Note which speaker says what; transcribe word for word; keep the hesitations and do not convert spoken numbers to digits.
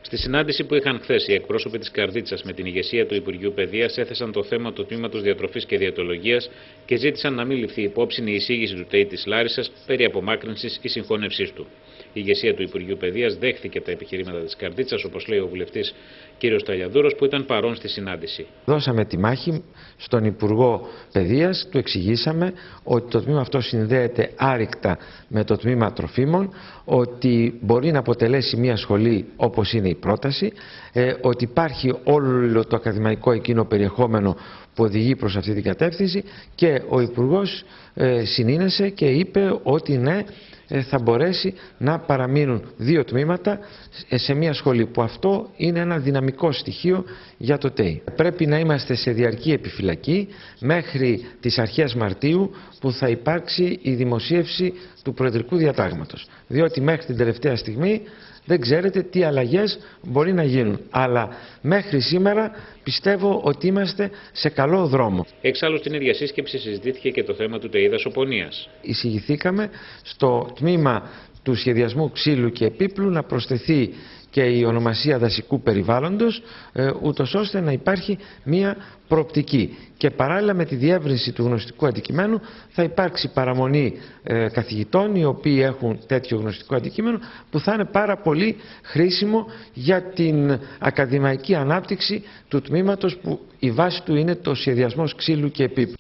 Speaker 1: Στη συνάντηση που είχαν χθες οι εκπρόσωποι της Καρδίτσας με την ηγεσία του Υπουργείου Παιδείας έθεσαν το θέμα του τμήματος Διατροφής και Διαιτολογίας και ζήτησαν να μην ληφθεί υπόψη η εισήγηση του ΤΕΙ της Λάρισσας περί απομάκρυνσης ή συγχώνευσής του. Η ηγεσία του Υπουργείου Παιδείας δέχθηκε τα επιχειρήματα της Καρδίτσας, όπως λέει ο βουλευτής κ. Ταλιαδούρος, που ήταν παρόν στη συνάντηση.
Speaker 2: Δώσαμε τη μάχη στον Υπουργό Παιδείας, του εξηγήσαμε ότι το τμήμα αυτό συνδέεται άρρηκτα με το τμήμα τροφίμων, ότι μπορεί να αποτελέσει μια σχολή όπως είναι η πρόταση, ε, ότι υπάρχει όλο το ακαδημαϊκό εκείνο περιεχόμενο που οδηγεί προς αυτή την κατεύθυνση, και ο Υπουργός ε, συνήνεσε και είπε ότι ναι, θα μπορέσει να παραμείνουν δύο τμήματα σε μια σχολή, που αυτό είναι ένα δυναμικό στοιχείο για το ΤΕΙ. Πρέπει να είμαστε σε διαρκή επιφυλακή μέχρι τις αρχές Μαρτίου, που θα υπάρξει η δημοσίευση του Προεδρικού Διατάγματος, διότι μέχρι την τελευταία στιγμή δεν ξέρετε τι αλλαγές μπορεί να γίνουν. Αλλά μέχρι σήμερα πιστεύω ότι είμαστε σε καλό δρόμο.
Speaker 1: Εξάλλου, στην ίδια σύσκεψη συζητήθηκε και το θέμα του ΤΕΙ Δασοπονίας.
Speaker 2: Εισηγηθήκαμε στο τμήμα του σχεδιασμού ξύλου και επίπλου να προσθεθεί και η ονομασία δασικού περιβάλλοντος, ε, ούτως ώστε να υπάρχει μία προοπτική. Και παράλληλα με τη διεύρυνση του γνωστικού αντικειμένου θα υπάρξει παραμονή ε, καθηγητών οι οποίοι έχουν τέτοιο γνωστικό αντικείμενο, που θα είναι πάρα πολύ χρήσιμο για την ακαδημαϊκή ανάπτυξη του τμήματος, που η βάση του είναι το σχεδιασμός ξύλου και επίπλου.